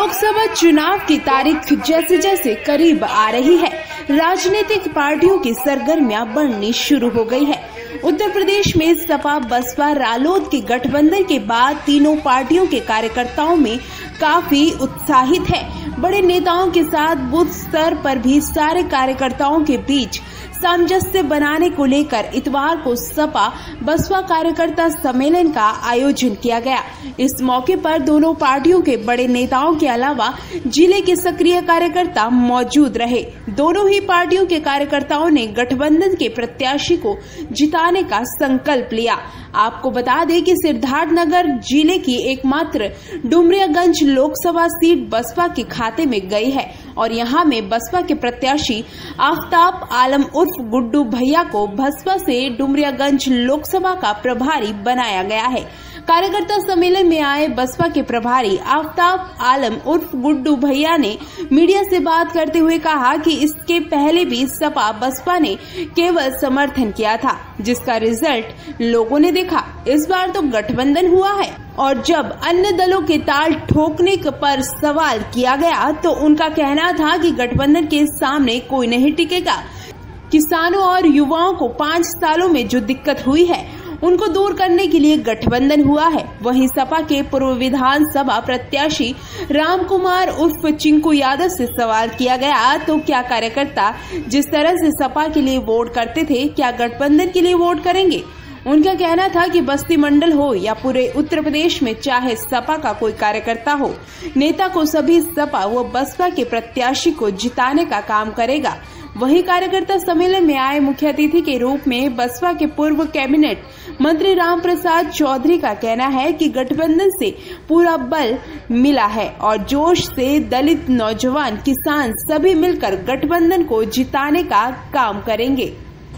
लोकसभा चुनाव की तारीख जैसे जैसे करीब आ रही है, राजनीतिक पार्टियों की सरगर्मियां बढ़नी शुरू हो गई है। उत्तर प्रदेश में सपा, बसपा, रालोद के गठबंधन के बाद तीनों पार्टियों के कार्यकर्ताओं में काफी उत्साहित है। बड़े नेताओं के साथ बूथ स्तर पर भी सारे कार्यकर्ताओं के बीच सामंजस्य बनाने को लेकर इतवार को सपा बसपा कार्यकर्ता सम्मेलन का आयोजन किया गया। इस मौके पर दोनों पार्टियों के बड़े नेताओं के अलावा जिले के सक्रिय कार्यकर्ता मौजूद रहे। दोनों ही पार्टियों के कार्यकर्ताओं ने गठबंधन के प्रत्याशी को जिताने का संकल्प लिया। आपको बता दें कि सिद्धार्थनगर जिले की एकमात्र डुमरियागंज लोकसभा सीट बसपा के खाते में गई है और यहां में बसपा के प्रत्याशी आफ्ताब आलम उर्फ गुड्डू भैया को बसपा से डुमरियागंज लोकसभा का प्रभारी बनाया गया है। कार्यकर्ता सम्मेलन में आए बसपा के प्रभारी आफ्ताब आलम उर्फ गुड्डू भैया ने मीडिया से बात करते हुए कहा कि इसके पहले भी सपा बसपा ने केवल समर्थन किया था, जिसका रिजल्ट लोगों ने देखा। इस बार तो गठबंधन हुआ है और जब अन्य दलों के ताल ठोकने पर सवाल किया गया तो उनका कहना था कि गठबंधन के सामने कोई नहीं टिकेगा। किसानों और युवाओं को 5 सालों में जो दिक्कत हुई है उनको दूर करने के लिए गठबंधन हुआ है। वहीं सपा के पूर्व विधानसभा प्रत्याशी राम कुमार उर्फ चिंकू यादव से सवाल किया गया तो क्या कार्यकर्ता जिस तरह से सपा के लिए वोट करते थे, क्या गठबंधन के लिए वोट करेंगे? उनका कहना था कि बस्ती मंडल हो या पूरे उत्तर प्रदेश में चाहे सपा का कोई कार्यकर्ता हो, नेता को सभी सपा व बसपा के प्रत्याशी को जिताने का काम करेगा। वहीं कार्यकर्ता सम्मेलन में आए मुख्य अतिथि के रूप में बसपा के पूर्व कैबिनेट मंत्री राम प्रसाद चौधरी का कहना है कि गठबंधन से पूरा बल मिला है और जोश से दलित, नौजवान, किसान सभी मिलकर गठबंधन को जिताने का काम करेंगे।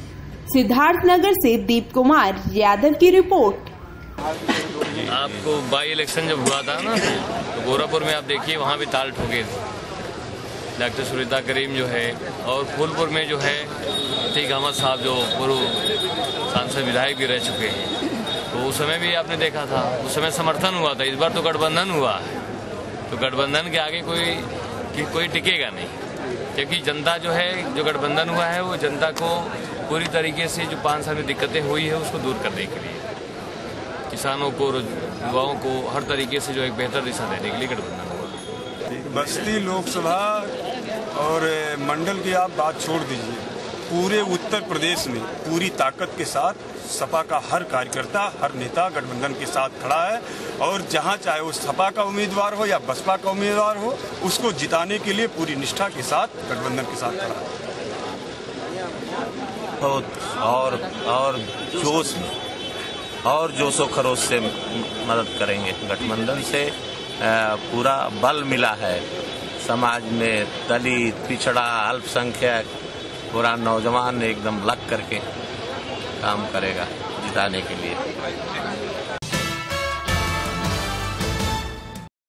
सिद्धार्थनगर से दीप कुमार यादव की रिपोर्ट। आपको बाई इलेक्शन जब हुआ था ना तो गोरखपुर में आप देखिए वहाँ भी ताल ठोके डॉक्टर सुरेता करीम जो है, और फूलपुर में जो है अतीक अहमद साहब जो पूर्व सांसद विधायक भी रह चुके हैं, तो उस समय भी आपने देखा था, उस समय समर्थन हुआ था। इस बार तो गठबंधन हुआ है, तो गठबंधन के आगे कोई टिकेगा नहीं, क्योंकि जनता जो है, जो गठबंधन हुआ है वो जनता को पूरी तरीके से जो 5 साल में दिक्कतें हुई है उसको दूर करने के लिए, किसानों को, युवाओं को हर तरीके से जो एक बेहतर दिशा देने के लिए गठबंधन हुआ। बस्ती लोकसभा और मंडल की आप बात छोड़ दीजिए, पूरे उत्तर प्रदेश में पूरी ताकत के साथ सपा का हर कार्यकर्ता, हर नेता गठबंधन के साथ खड़ा है और जहां चाहे वो सपा का उम्मीदवार हो या बसपा का उम्मीदवार हो, उसको जिताने के लिए पूरी निष्ठा के साथ गठबंधन के साथ खड़ा है। और जोश में और जोशो खरोश से मदद करेंगे। गठबंधन से पूरा बल मिला है समाज में, दलित, पिछड़ा, अल्पसंख्यक, पूरा नौजवान एकदम लग करके काम करेगा जिताने के लिए।